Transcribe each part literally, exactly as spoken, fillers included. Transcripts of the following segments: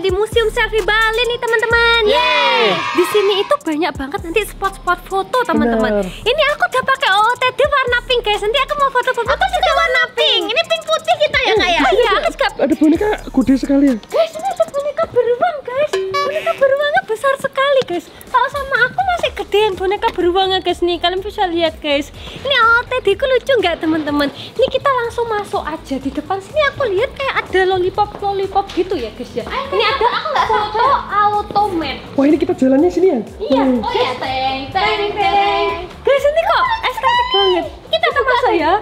di Museum Selfie Bali nih teman-teman. Yeay. Di sini itu banyak banget nanti spot-spot foto teman-teman. Ini aku udah pakai O O T D warna pink guys. Nanti aku mau foto-foto juga warna pink. Ini pink putih kita ya kayak. Iya, aku juga. Ada boneka gede sekali ya. Guys, ini ada boneka beruang guys. Boneka beruangnya besar sekali guys. Kalau sama aku masih gedean boneka beruangnya guys nih. Kalian bisa lihat guys. Ini O O T D ku lucu nggak teman-teman? Ini kita langsung masuk aja. Di depan sini aku lihat kayak ada lollipop lollipop gitu ya guys ya. Ini ada aku nggak foto automat. Wah, ini kita jalannya sini ya? Iya. Oh ya, teng teng teng. Guys, ini kok estetik banget. Kita ke masuk ya.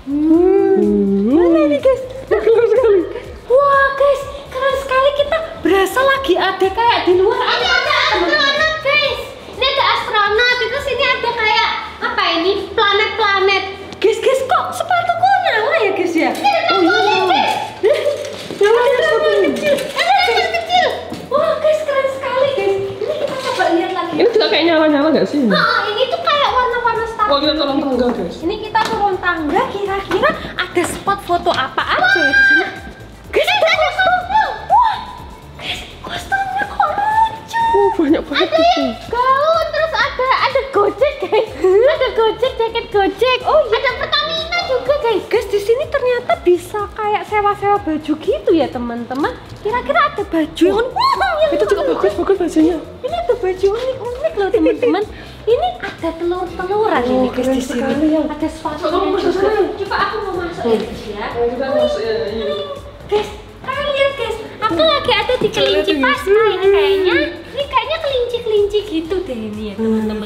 Hmm. Mana ini guys? Keren sekali. Wah guys, keren sekali, kita berasa lagi ada kayak di luar. Ini ada astronot guys. Ini ada astronot. Terus ini ada kayak apa ini? Planet-planet. Guys, guys kok sepatuku nyala ya guys ya? Ini ada trampolin guys. Nyala ada trampolin kecil. Ada trampolin kecil. Wah guys, keren sekali guys. Ini kita coba lihat lagi. Ini juga kayak nyala-nyala nggak sih? Ah, ini tuh kayak warna-warna star. Wah, kita turun tangga guys. Ini kita turun tangga, kira-kira ada spot foto apa aja ya di sini? Guys, ada kostumnya. Wah, guys, kostumnya kok lucu. Oh, banyak banget. Ada yang gaun, terus ada ada Gojek guys. Ada Gojek, jaket Gojek. Oh iya. Ada Pertamina juga guys. Guys, di sini ternyata bisa kayak sewa-sewa baju gitu ya teman-teman. Kira-kira ada baju yang unik. Itu juga bagus, bagus bajunya. Ini ada baju unik-unik loh teman-teman. Ini ada telur-teluran ini guys di sini. Ada sepatunya juga. Coba aku mau masuk ya guys ya. Kita masuk ya. Guys, kalian lihat guys, aku lagi ada di kelinci pasta ini kayaknya. Ini kayaknya kelinci-kelinci gitu deh ini ya teman-teman.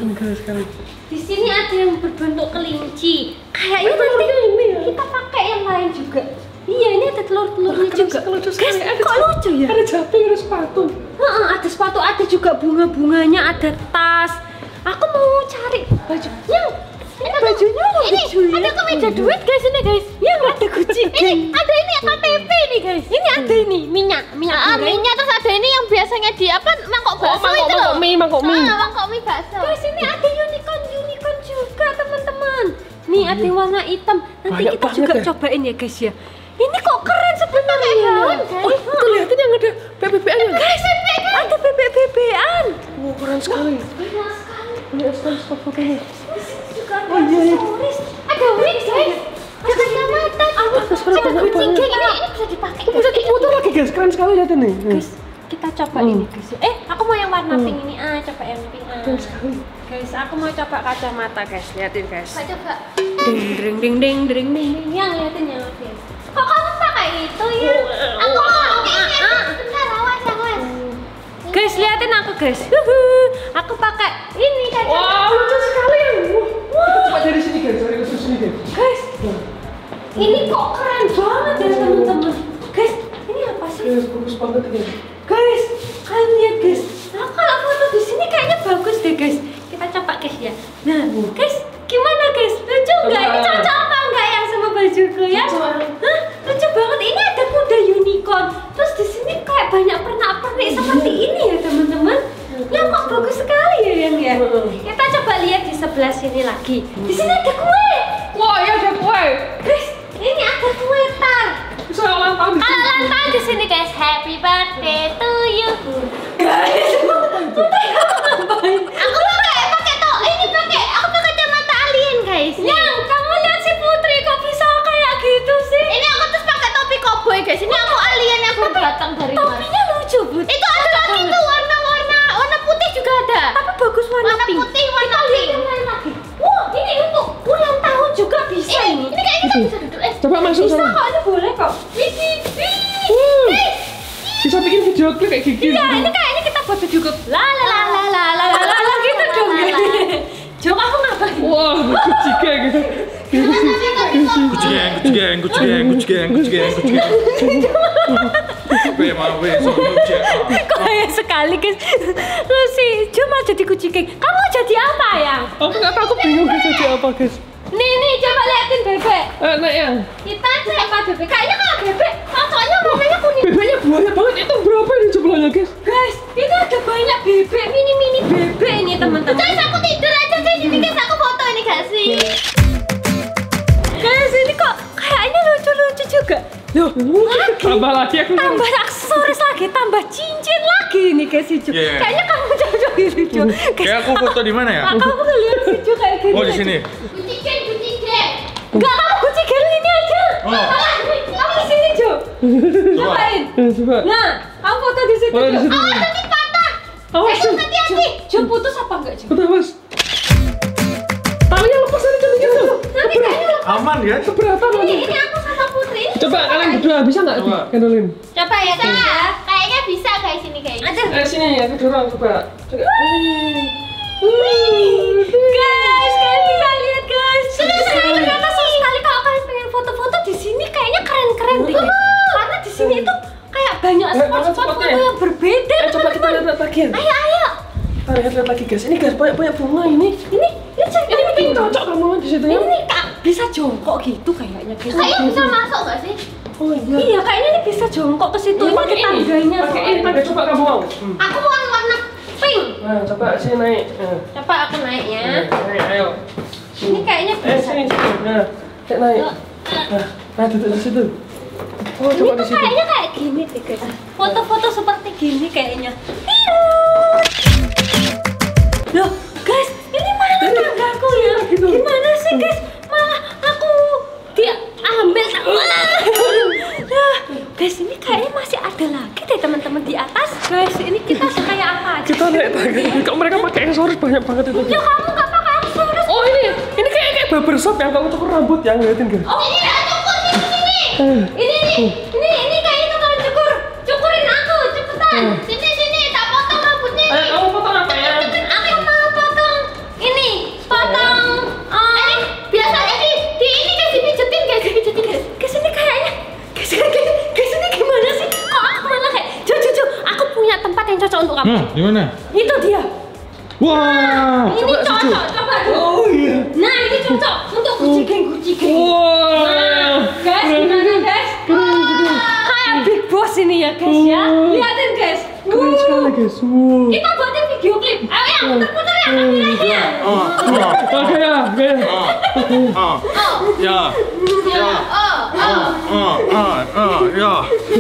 Di sini ada yang berbentuk kelinci. Kayaknya nanti kita pakai yang lain juga. Iya, ini ada telur-telurnya juga. Guys, kok lucu ya? Ada jumping, ada sepatu. Heeh, ada sepatu, ada juga bunga-bunganya, ada tas. Aku mau cari baju. Yang ini bajunya lucu ya. Ada kemeja duit guys ini guys. Yang ada Gucci. Ini ada ini K T P nih guys. Ini ada ini minyak, minyak. Ah, minyak, terus ada ini yang biasanya di apa? Mangkok bakso itu loh. Mangkok mie, mangkok mie. Ah, mangkok mie bakso. Guys, ini ada unicorn, unicorn juga teman-teman. Nih ada yang warna hitam. Nanti kita juga cobain ya guys ya. Ini kok keren sebenarnya gaun guys. Oh, itu lihatin yang ada B B B-an ya. Guys, ada B B B-an. Wah, keren sekali. Banyak sekali. Ini sekali spot fotonya. Oh iya, iya. Ada wig guys. Ada kacamata. Ada kucing. Ini ini bisa dipakai. Bisa diputar lagi guys, keren sekali lihatin nih. Guys, kita coba ini guys. Eh, aku mau yang warna pink ini. Ah, coba yang pink. Ah. Keren sekali. Guys, aku mau coba kacamata guys. Lihatin guys. Coba. Ding ding ding ding ding ding. Yang lihatin yang guys. Kok kamu pakai itu ya? Aku mau. Bentar, awas, awas. Guys, lihatin aku guys. Aku pakai ini kacamata. Wah, lucu sekali. Wah, coba dari sini guys, dari ke sini guys. Guys, ini kok keren banget ya teman-teman. Guys, ini apa sih? Guys, bagus banget ini. Guys, kalian lihat guys. Nah, kalau foto di sini kayaknya bagus deh guys. Kita coba guys ya. Nah, guys, gimana guys? Lucu nggak? Ini cocok apa enggak yang sama bajuku ya? Hah? Lucu banget. Ini ada kuda unicorn. Terus di sini kayak banyak pernak-pernik seperti ini ya teman-teman. Ya kok bagus sekali ya yang ya. Kita coba lihat di sebelah sini lagi. Di sini ada kue. Wah, ya ada kue. Guys, ini ada kue tar. Bisa ulang tahun. Kalau ulang tahun di sini guys, happy birthday to you. Guys, ngapain? Aku pakai pakai toh. Ini pakai aku pakai kacamata alien guys. Yang kamu lihat si Putri kok bisa kayak gitu sih? Ini aku terus pakai topi koboi guys. Ini aku alien yang baru datang dari luar. Topinya lucu Bud. Itu ada lagi tuh warna-warna warna putih juga ada. Tapi bagus warna, Warna pink. putih, warna Kita lihat pink. yang lain lagi. Wah, ini untuk ulang tahun juga bisa Ini, ini. ini kayak kita bisa duduk. Eh, Coba masuk Bisa sana. kok, ini boleh kok. wih, Hmm. wih. Bisa bikin video klip kayak gini. Iya, ini kayaknya kita buat video klip. La la la la la la la la la gitu dong. Jom aku ngapain? Wah, kucing kayak gitu. Kucing, kucing, kucing, kucing, kucing, kucing. Weh, mau weh, so kucing. Kaya sekali guys. Terus si Jo mau jadi kucing. Kamu jadi apa ya? Aku nggak tahu, aku bingung guys jadi apa guys. Nih nih coba liatin bebek. Eh, naik ya. Kita siapa bebek? Kayaknya kalau bebek, fotonya warnanya kuning. Bebeknya banyak banget. Itu berapa ini jumlahnya guys? Guys, ini ada banyak bebek, mini mini bebek ini teman-teman. Guys, aku tidur aja guys. Ini guys aku foto ini gak sih? Guys, ini kok kayaknya lucu-lucu juga. Loh, Tambah lagi aku. Tambah aksesoris lagi, tambah cincin lagi nih guys Ijo. Yeah. Kayaknya kamu cocok gitu Ijo. Kayak aku foto di mana ya? Kamu ngeliat si Ijo kayak gini. Oh di sini. Gucci gang, Gucci gang. Enggak, kamu Gucci girl ini aja. Oh. Kamu di sini Jo. Cobain. Eh, coba. Nah, kamu foto di situ. Oh, di Jo. situ. Oh, nanti patah. Awas. Eh, hati-hati. Jo putus apa enggak Jo? Udah, Mas. Talinya lepas tadi jadi gitu. Nanti kayaknya lepas. Aman ya? Keberatan Ini, lagi. ini aku sama Putri. Ini Coba kalian berdua bisa nggak Coba. kendalin? Coba ya guys ya. Kayaknya bisa guys ini guys. Ada. Eh sini aku dorong coba. Coba. Guys, kalian bisa lihat guys. Sudah saya ternyata seru sekali kalau kalian pengen foto-foto di sini kayaknya keren-keren deh. guys. Karena di sini itu kayak banyak Eh, banget spot-spot foto spotnya. yang berbeda. Eh coba kita teman-teman. lihat lagi. Ayo, ayo. Kita lihat lagi guys. Ini guys banyak banyak bunga ini. Ini, ini cek Ini pink cocok kamu di situ ya. Ini nih kak bisa jongkok gitu kayaknya guys. Kayaknya bisa masuk nggak sih? Oh iya. Iya, kayaknya ini bisa jongkok ke situ. Ini Ini pakai ada ini. tangganya. Pakai ini. soalnya. Ada coba kamu mau. Hmm. Aku mau warna pink. Nah, coba sini naik. Eh, Coba aku naiknya. naik, ayo. Ini kayaknya Eh bisa. sini sini. Nah, kayak naik. Nah, nah duduk di situ. Oh, Ini coba tuh di situ. kayaknya kayak gini deh guys. Foto-foto seperti gini kayaknya. Loh guys, ini mana tanggaku ya? gitu. Gimana sih guys? Malah aku dia ambil sama. Nah, guys ini kayaknya masih ada lagi deh teman-teman di atas. Guys, ini kita kayak apa aja? Kita naik tangga. Kok mereka pakai aksesoris banyak banget itu? Ya kamu nggak pakai aksesoris. Oh ini, ini kayak kayak barbershop yang kamu cukur rambut yang ngeliatin gak? Oh, Ini udah cukur di sini. Eh, ini nih, ini ini kayak itu kalau cukur, cukurin aku cepetan. Sini sini, tak potong rambutnya Ayo nih. kamu potong apa ya? Aku mau potong ini, potong. Eh, biasanya di di ini guys dipijetin guys, dipijetin guys. Ke sini kayaknya, ke sini, ke sini gimana sih? Kok aku malah kayak, Jo, Jo, Jo, aku punya tempat yang cocok untuk kamu. Hmm, di mana? Itu dia. Wah. Ini coba, cocok, Cucu. coba dulu. Oh iya. Nah, ini cocok untuk Gucci Gang, Gucci Gang. Wah. Nah, guys, gimana guys? Kayak big boss ini ya guys ya. Lihatin guys. Keren Wuh. sekali guys. Wow. Kita buatin video klip. Ayo ya, putar-putar ya kameranya. Oh, oh, Oke ya, oke. oh. Ya. Ya, oh, oh. Oh, oh, oh, ya.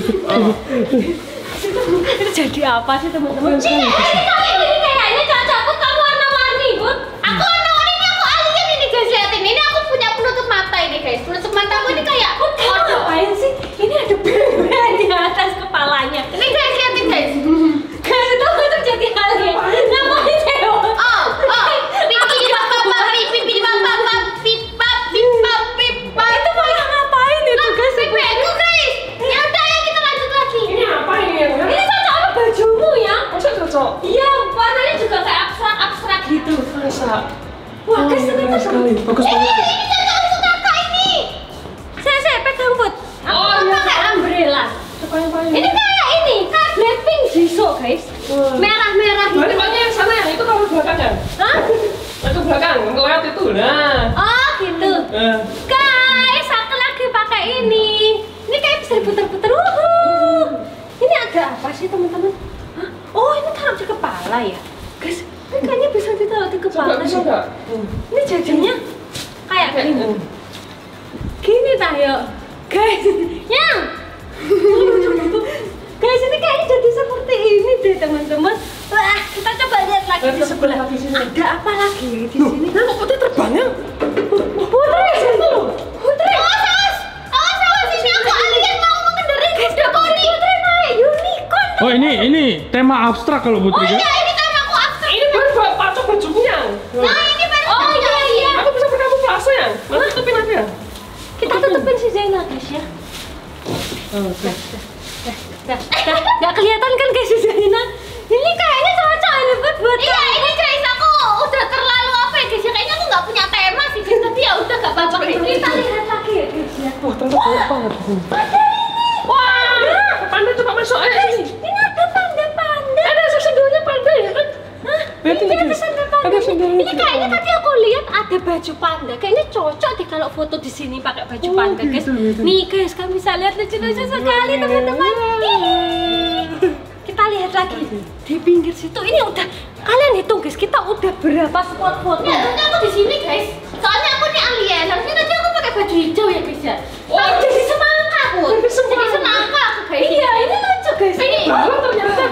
Itu jadi apa sih teman-teman? Keren sekali. Ini kali ini kayaknya cocok Bud, kamu warna-warni Bud. Aku warna-warni ini aku alien ini guys, liatin. Ini aku punya penutup mata ini guys. Penutup mataku ini kayak Bud, kamu ngapain sih? Ini ada bebek di atas kepalanya. ini guys, liatin guys. Guys, itu itu jadi alien. Ngapain cewek? Oh, oh. Pipi papa pipi pipi papa pipa pipa pipa. Itu malah ngapain itu guys? Pipiku guys. Ya udah ya kita lanjut lagi. Ini apa ini ya? Ini cocok sama bajumu ya? Masa cocok? Iya, warnanya juga kayak abstrak-abstrak gitu. Masa? Wah, Oh, guys, ternyata keren sekali. Bagus Ini banget. ini cocok untuk kakak ini. Saya saya pegang Bud. Aku Oh, mau iya. pakai umbrella. Coba yang paling. Ini kayak ini, kayak Blackpink Jisoo guys. Wah. Merah-merah Berarti gitu. banyak yang sana ya? Itu kamu belakangnya? Hah? Itu belakang, ngeliat itu. Nah. Oh gitu. Eh. Guys, aku lagi pakai ini. Ini kayak bisa diputer-puter. Wuhu. Ini ada apa sih teman-teman? Hah? Oh ini taruh di kepala ya, guys. Ini kayaknya bisa ditaruh di Coba kepala. bisa sih. nggak? Hmm. Ini jadinya kayak Kayak, gini. hmm. Gini tayo, guys. Yang. Guys ini kayaknya jadi seperti ini deh teman-teman. Wah kita coba lihat lagi Lihat di ke sebelah sebelah. lagi sini. Ada apa lagi di Loh, sini? kok putih terbangnya? Putri, Putri. Awas awas. Awas awas ini aku alien mau mengendarai kuda poni. Putri naik unicorn. Oh, ini ini tema abstrak kalau Oh Putri iya kan? ini kan aku abstrak. Ini baru bawa patok bajunya. Nah ini baru. Oh iya iya. Aku bisa berkamuflase ya? Nanti tutupin aja ya? Kita tutupin si Zainal guys ya. Oke. Dah, dah, nggak kelihatan kan guys si Zainal? Ini kayaknya cocok ini buat buat Iya ini guys aku udah terlalu apa ya guys ya, kayaknya aku nggak punya tema sih guys, tapi ya udah gak apa-apa kayak gini. kita lihat lagi ya guys ya. Wah, ternyata banyak banget. Ada ini. Wah, panda coba masuk aja Guys, sini. ini ada panda-panda. Ada sendalnya panda ya kan? Hah? Lihat ini, Ini ada guys. sandal panda. Ada sandalnya Ini juga. kayaknya tadi aku lihat ada baju panda. Kayaknya cocok deh kalau foto di sini pakai baju Oh, panda, guys. gitu, gitu. Nih, guys, kamu bisa lihat lucu-lucu sekali, teman-teman. Ih. Kita lihat lagi di pinggir situ. Ini udah kalian hitung, guys. Kita udah berapa spot foto? Ya harusnya aku di sini guys. Soalnya aku nih alien. Harusnya tadi aku pakai baju hijau ya guys ya. Oh, Tapi jadi semangka aku. Jadi Jadi semangka. semangka aku guys. Iya, ini lucu guys. Ini Balon ternyata.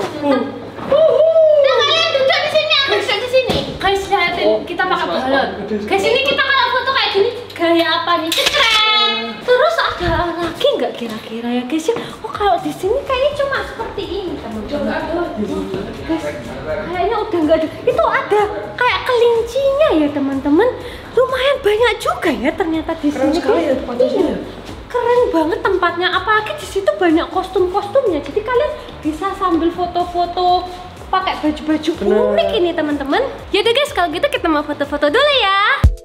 Nah, kalian duduk di sini, aku duduk di sini. Guys, lihatin Oh, kita pakai mas, balon. mas. Guys, ini kita kalau foto kayak gini gaya apa nih? Keren. Terus ada lagi nggak kira-kira ya guys ya? Oh kalau di sini kayaknya cuma seperti ini teman-teman. Guys, kayaknya udah nggak ada. Itu ada kayak kelincinya ya teman-teman. Lumayan banyak juga ya ternyata di Keren sini. sekali ya tempatnya Iya. ya. Keren banget tempatnya. Apalagi di situ banyak kostum-kostumnya. Jadi kalian bisa sambil foto-foto pakai baju-baju Bener. unik ini teman-teman. Yaudah guys, kalau gitu kita mau foto-foto dulu ya.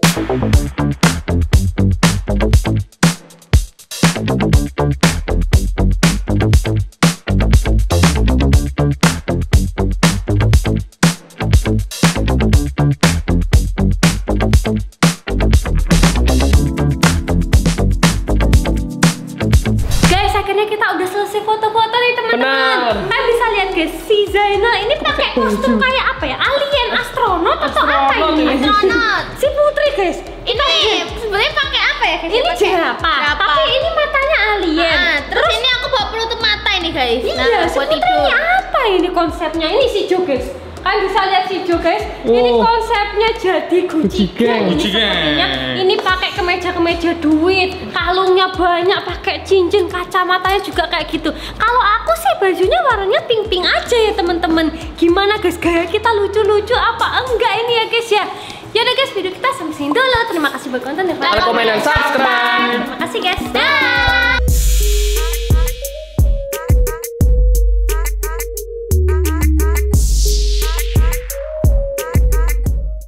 Guys, akhirnya kita udah selesai foto-foto nih teman-teman. Benar. Kalian bisa lihat guys, si Zainal ini pakai kostum kayak apa ya? Alien, astronot atau apa Astronot ini? ini. Astronot. Si Putri guys, Ini sebenarnya pakai apa ya guys? ini Pakai jerapah, jerapah. tapi ini matanya alien. Ah, terus, ini aku bawa penutup mata ini guys. Iya, Nah, si buat Putri tidur. ini apa ini konsepnya? Ini si Jo guys. Kalian bisa lihat si Jo guys. Ini Oh. konsepnya jadi Gucci Gucci gang. gang. Ini Gucci gang. sepertinya ini pakai kemeja-kemeja duit, kalungnya banyak, pakai cincin, kacamatanya juga kayak gitu. Kalau aku sih bajunya warnanya pink-pink aja ya teman-teman. Gimana guys, gaya kita lucu-lucu apa enggak ini ya guys ya? Yaudah guys, video kita sampai sini dulu. Terima kasih buat konten dan Like, comment, dan subscribe. Terima kasih guys. Dah.